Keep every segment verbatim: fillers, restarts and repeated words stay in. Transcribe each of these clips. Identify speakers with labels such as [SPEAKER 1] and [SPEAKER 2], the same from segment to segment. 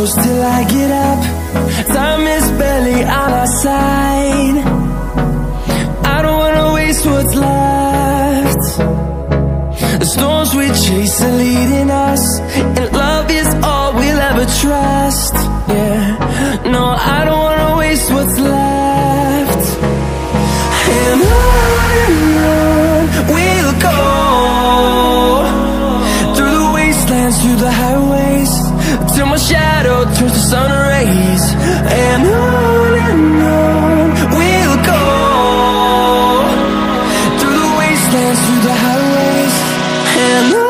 [SPEAKER 1] close till I get up. Time is barely on our side. I don't wanna waste what's left. The storms we chase are leading us, and love is all we'll ever trust. Yeah, no, I don't wanna waste what's left. And on and on we'll go, through the wastelands, through the highways, till my shadow turns to sun rays. And on and on we'll go, through the wastelands, through the highways, and on.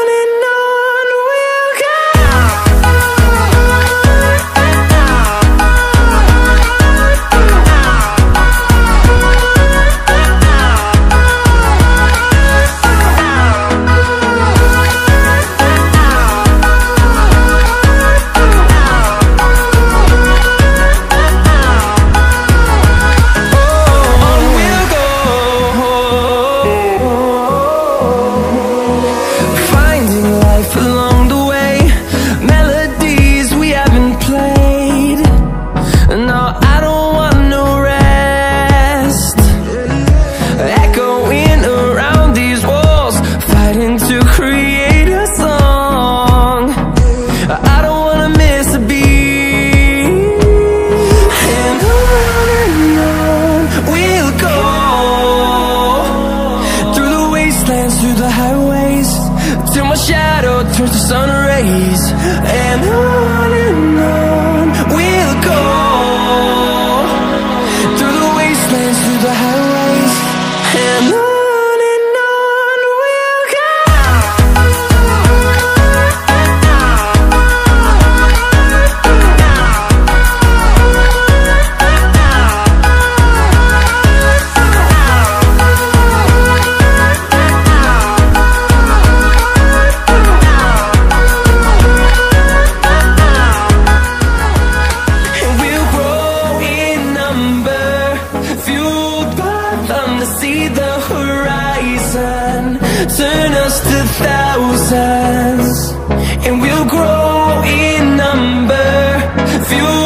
[SPEAKER 1] Through the highways, till my shadow turns to sun rays. And on and on we'll go, through the wastelands, through the highways, and on. See the horizon, turn us to thousands, and we'll grow in number, fuel